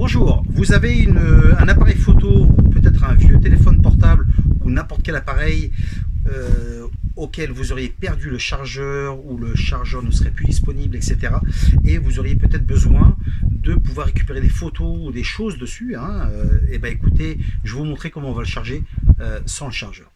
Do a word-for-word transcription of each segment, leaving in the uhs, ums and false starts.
Bonjour, vous avez une, un appareil photo, peut-être un vieux téléphone portable ou n'importe quel appareil euh, auquel vous auriez perdu le chargeur ou le chargeur ne serait plus disponible, et cetera. Et vous auriez peut-être besoin de pouvoir récupérer des photos ou des choses dessus. Hein. Euh, et ben écoutez, je vais vous montrer comment on va le charger euh, sans le chargeur.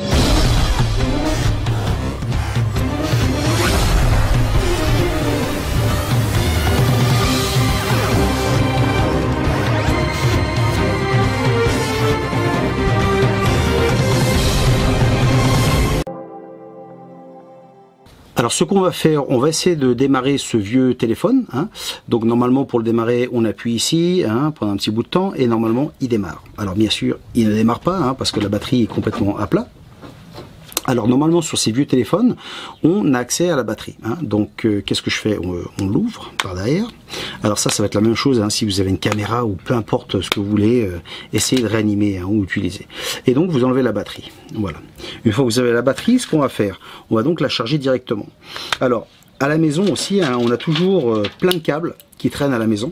Alors ce qu'on va faire, on va essayer de démarrer ce vieux téléphone. Hein. Donc normalement pour le démarrer, on appuie ici hein, pendant un petit bout de temps et normalement il démarre. Alors bien sûr, il ne démarre pas hein, parce que la batterie est complètement à plat. Alors normalement sur ces vieux téléphones, on a accès à la batterie. Hein. Donc euh, qu'est-ce que je fais? On, on l'ouvre par derrière. Alors ça, ça va être la même chose hein, si vous avez une caméra ou peu importe ce que vous voulez, euh, essayez de réanimer hein, ou utiliser. Et donc vous enlevez la batterie. Voilà. Une fois que vous avez la batterie, ce qu'on va faire, on va donc la charger directement. Alors à la maison aussi, hein, on a toujours euh, plein de câbles qui traînent à la maison.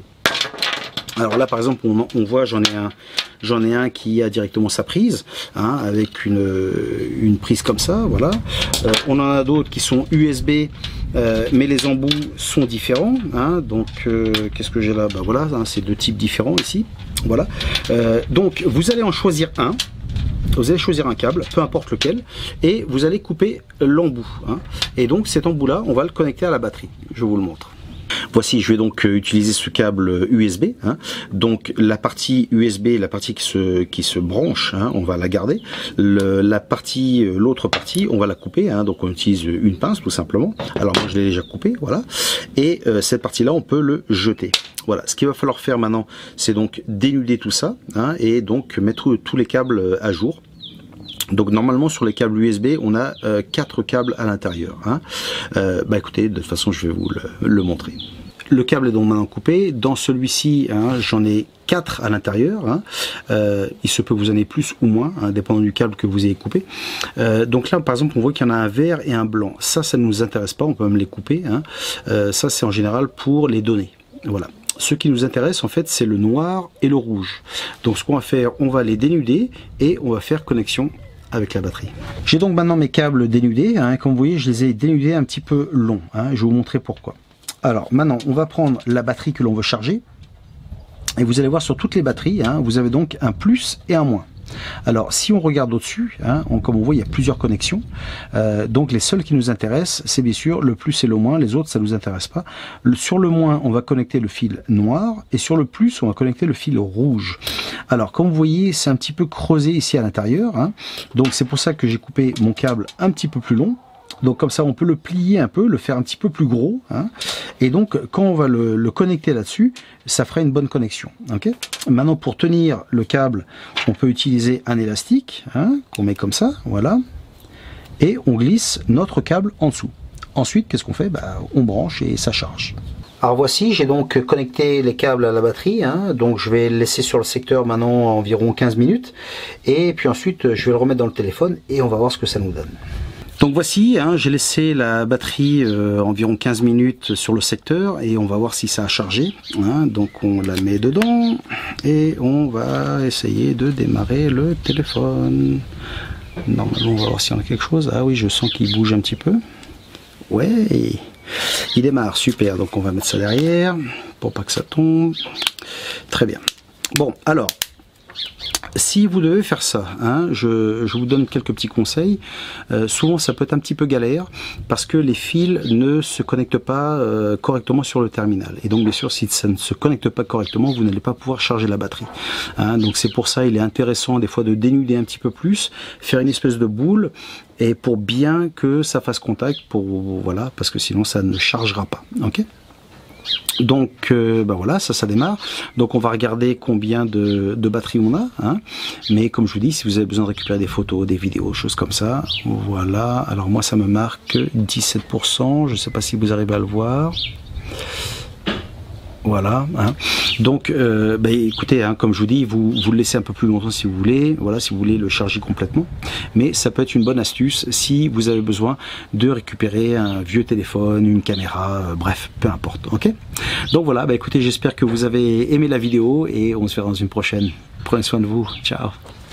Alors là par exemple on, on voit j'en ai un j'en ai un qui a directement sa prise hein, avec une, une prise comme ça, voilà. Euh, on en a d'autres qui sont U S B euh, mais les embouts sont différents hein, donc euh, qu'est-ce que j'ai là? Bah voilà, hein, c'est deux types différents ici, voilà. Euh, donc vous allez en choisir un. Vous allez choisir un câble, peu importe lequel, et vous allez couper l'embout. Hein. Et donc cet embout-là, on va le connecter à la batterie. Je vous le montre. Voici, je vais donc utiliser ce câble U S B. Hein. Donc la partie U S B, la partie qui se, qui se branche, hein, on va la garder. Le, la partie, l'autre partie, on va la couper. Hein. Donc on utilise une pince tout simplement. Alors moi je l'ai déjà coupé, voilà. Et euh, cette partie-là, on peut le jeter. Voilà, ce qu'il va falloir faire maintenant, c'est donc dénuder tout ça hein, et donc mettre tous les câbles à jour. Donc normalement sur les câbles U S B on a euh, quatre câbles à l'intérieur. Hein. Euh, bah écoutez, de toute façon je vais vous le, le montrer. Le câble est donc maintenant coupé. Dans celui-ci, hein, j'en ai quatre à l'intérieur. Hein. Euh, il se peut que vous en ayez plus ou moins, hein, dépendant du câble que vous ayez coupé. Euh, donc là, par exemple, on voit qu'il y en a un vert et un blanc. Ça, ça ne nous intéresse pas. On peut même les couper. Hein. Euh, ça, c'est en général pour les données. Voilà. Ce qui nous intéresse, en fait, c'est le noir et le rouge. Donc, ce qu'on va faire, on va les dénuder et on va faire connexion avec la batterie. J'ai donc maintenant mes câbles dénudés. Hein. Comme vous voyez, je les ai dénudés un petit peu longs. Hein. Je vais vous montrer pourquoi. Alors maintenant, on va prendre la batterie que l'on veut charger. Et vous allez voir sur toutes les batteries, hein, vous avez donc un plus et un moins. Alors si on regarde au-dessus, hein, on, comme on voit il y a plusieurs connexions, euh, donc les seules qui nous intéressent c'est bien sûr le plus et le moins, les autres ça ne nous intéresse pas. Le, sur le moins on va connecter le fil noir et sur le plus on va connecter le fil rouge. Alors comme vous voyez c'est un petit peu creusé ici à l'intérieur, hein, donc c'est pour ça que j'ai coupé mon câble un petit peu plus long. Donc comme ça on peut le plier un peu, le faire un petit peu plus gros hein. Et donc quand on va le, le connecter là-dessus, ça fera une bonne connexion. Okay. Maintenant pour tenir le câble, on peut utiliser un élastique hein, qu'on met comme ça, voilà. Et on glisse notre câble en dessous. Ensuite qu'est-ce qu'on fait? Bah, on branche et ça charge. Alors voici, j'ai donc connecté les câbles à la batterie, hein, donc je vais le laisser sur le secteur maintenant environ quinze minutes. Et puis ensuite je vais le remettre dans le téléphone et on va voir ce que ça nous donne. Donc voici, hein, j'ai laissé la batterie euh, environ quinze minutes sur le secteur et on va voir si ça a chargé. Hein, donc on la met dedans et on va essayer de démarrer le téléphone. Normalement on va voir s'il y en a quelque chose. Ah oui, je sens qu'il bouge un petit peu. Ouais, il démarre, super. Donc on va mettre ça derrière pour pas que ça tombe. Très bien. Bon, alors... si vous devez faire ça, hein, je, je vous donne quelques petits conseils. Euh, souvent ça peut être un petit peu galère parce que les fils ne se connectent pas euh, correctement sur le terminal. Et donc bien sûr si ça ne se connecte pas correctement, vous n'allez pas pouvoir charger la batterie. Hein, donc c'est pour ça il est intéressant des fois de dénuder un petit peu plus, faire une espèce de boule et pour bien que ça fasse contact, pour voilà, parce que sinon ça ne chargera pas. Ok ? Donc euh, ben voilà, ça ça démarre. Donc on va regarder combien de, de batterie on a, hein. Mais comme je vous dis, si vous avez besoin de récupérer des photos, des vidéos, choses comme ça, voilà. Alors moi ça me marque dix-sept pour cent, je ne sais pas si vous arrivez à le voir. Voilà. Hein. Donc, euh, bah, écoutez, hein, comme je vous dis, vous, vous le laissez un peu plus longtemps si vous voulez. Voilà, si vous voulez le charger complètement. Mais ça peut être une bonne astuce si vous avez besoin de récupérer un vieux téléphone, une caméra, euh, bref, peu importe. Ok. Donc voilà. Bah, écoutez, j'espère que vous avez aimé la vidéo et on se verra dans une prochaine. Prenez soin de vous. Ciao.